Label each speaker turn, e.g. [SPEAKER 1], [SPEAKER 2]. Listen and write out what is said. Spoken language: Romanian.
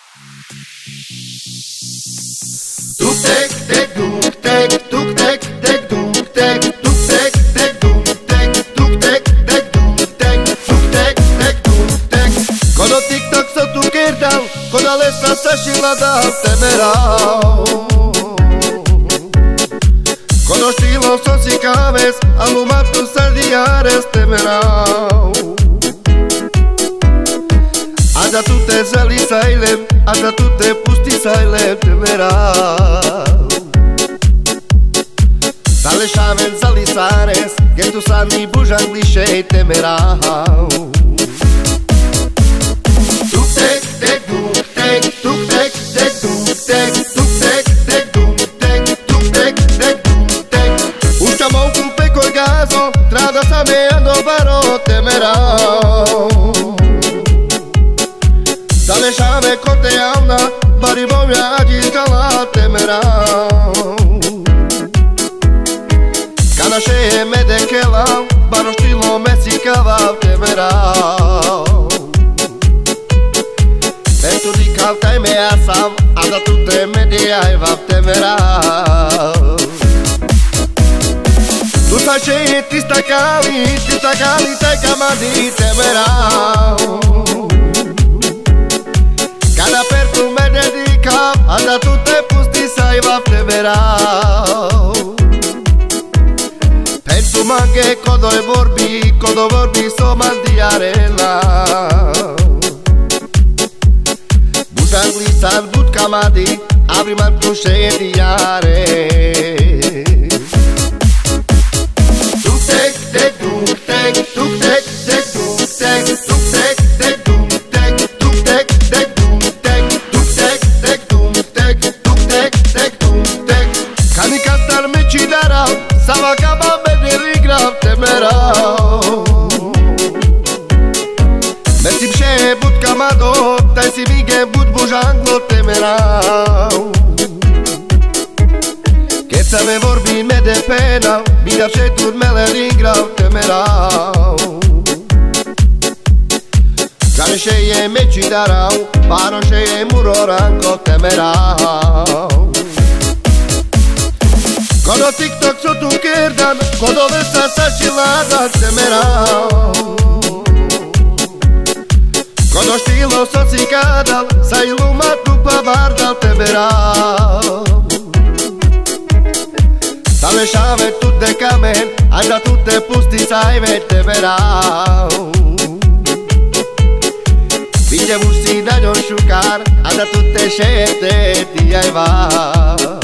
[SPEAKER 1] Tuk-tek, tek, tuk-tek, tuk-tek, tek, tuk-tek, tuk-tek, tek, tuk-tek, tuk-tek, tek, tuk-tek, tuk-tek, tek, tuk-tek. Kodo TikTok sa tu kerdal, koda lesa sa šiladal temerao. Kodo štilo so si kaves, a lumatu sa diares temerao. Aja tu te zali sajlem, aja tu te pusti sajlem temerao. Sale šaven zali sares, gen tu sami bužan lišej temerao. Tuk-tek, tek, tuk-tek, tuk-tek, tek, tuk-tek, tuk-tek, tek, tuk-tek, tuk-tek, tek, tuk-tek. Usciamo un pecco il gaso, strada sta meando baro temerao. Sale šave ko te javna, bari vomja džizgala temerao. Kada šeje me dekelao, baro štilo me sikavav temerao. Pentru dikav taj me asav, a da tu te me dijajvav temerao. Tu sa šeje ti stakali taj kamadi temerao. Kada per tu me dedicav, a da tu te pusti sajvav temerao. Pentru mange kodo vorbi so mandiarela. Bužan glisan bud kamadi, abri man tu šeje diare. Tuk-tek, tek, tuk-tek, tuk-tek, tek, tuk-tek, tuk-tek, tek, tuk-tek, tuk-tek, tek, tuk-tek, tuk-tek, tek, tuk-tek, tuk-tek, tek, tuk-tek. Kani kastar me čidarao, sama kama me dirigrav temerao. Mersim šeje bud kamado, taj si mige bud bužanglo temerao. Kad sa me vorbi me depenao, mi da šetur me dirigrav temerao. Care šeje me čidarao, paro šeje murorango temerao. Kodo TikTok so tu kerdan, kodo vesa sa šilada temerao. Kodo štilo so si kadal, sa ilumatu pa bardal temerao. Sale šave tu te kamen, a da tu te pusti sajve temerao. Vidje muž si na njoj šukar, a da tu te šete dijajva.